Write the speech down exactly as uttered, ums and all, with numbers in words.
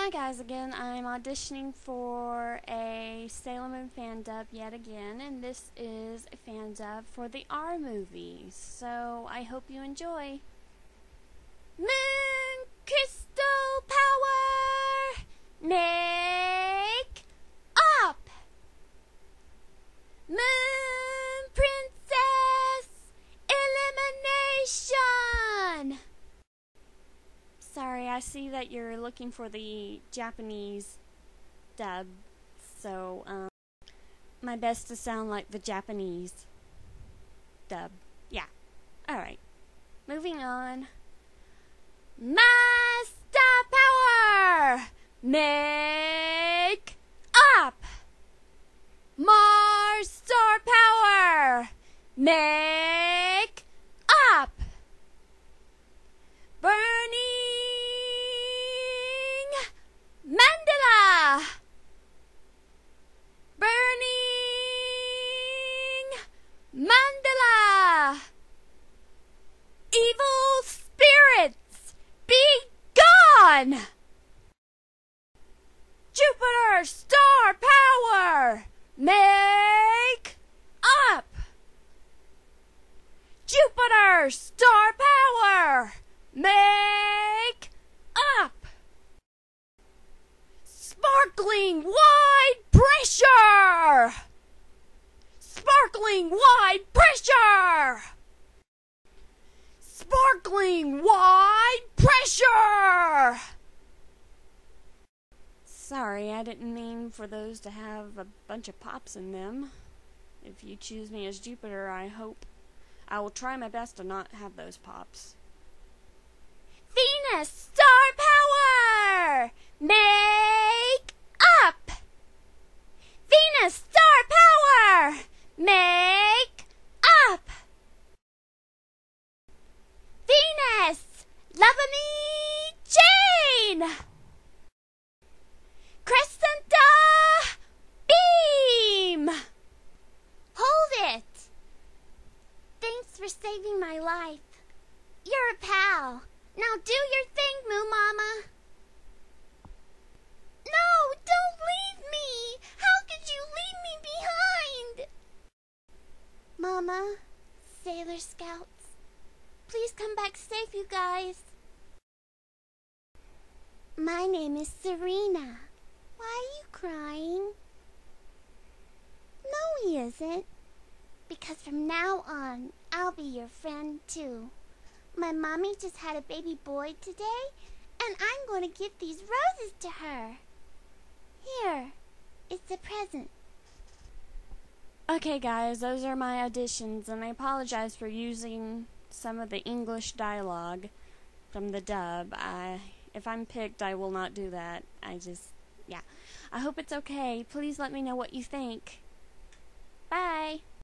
Hi guys, again, I'm auditioning for a Sailor Moon fan dub yet again, and this is a fan dub for the R movie, so I hope you enjoy. Moon Crystal Power! Make up! Moon Princess Elimination! Sorry, I see that you're looking for the Japanese dub, so, um, my best to sound like the Japanese dub. Yeah. Alright. Moving on. Master Power! Make up! Master Power! Make up! Burning Mandala! Burning Mandala! Evil spirits, be gone! Jupiter Star Power, make up! Jupiter Star Power, make up! Sparkling wide pressure! Sparkling wide pressure! Sparkling wide pressure! Sorry, I didn't mean for those to have a bunch of pops in them. If you choose me as Jupiter, I hope I will try my best to not have those pops. Venus Star Power! Make up! Venus Star Power! Make up! Venus! Lovely Jane! Crescenta Beam! Hold it! Thanks for saving my life. You're a pal. Now do your thing, Moo Mama. No, don't leave me! How could you leave me behind? Mama, Sailor Scouts, please come back safe, you guys. My name is Serena. Why are you crying? No, he isn't. Because from now on, I'll be your friend too. My mommy just had a baby boy today, and I'm going to give these roses to her. Here, it's a present. Okay guys, those are my auditions, and I apologize for using some of the English dialogue from the dub. I, if I'm picked, I will not do that. I just, yeah. I hope it's okay. Please let me know what you think. Bye!